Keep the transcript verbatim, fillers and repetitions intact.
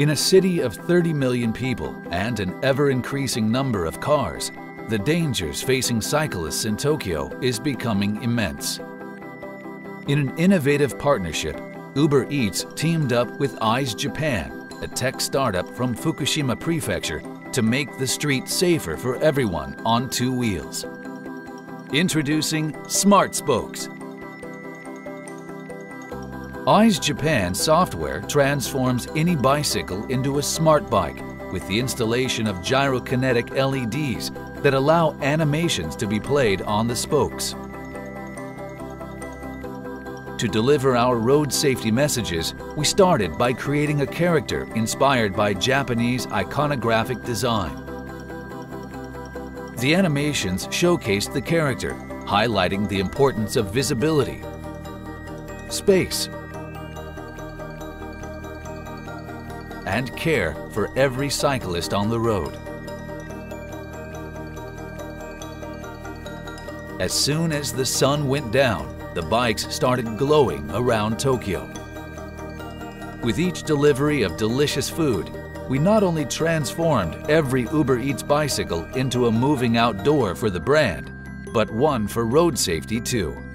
In a city of thirty million people and an ever-increasing number of cars, the dangers facing cyclists in Tokyo is becoming immense. In an innovative partnership, Uber Eats teamed up with Eyes Japan, a tech startup from Fukushima Prefecture, to make the street safer for everyone on two wheels. Introducing Smart Spokes. Eyes Japan software transforms any bicycle into a smart bike with the installation of gyrokinetic L E Ds that allow animations to be played on the spokes. To deliver our road safety messages, we started by creating a character inspired by Japanese iconographic design. The animations showcased the character, highlighting the importance of visibility, space, and care for every cyclist on the road. As soon as the sun went down, the bikes started glowing around Tokyo. With each delivery of delicious food, we not only transformed every Uber Eats bicycle into a moving outdoor for the brand, but one for road safety too.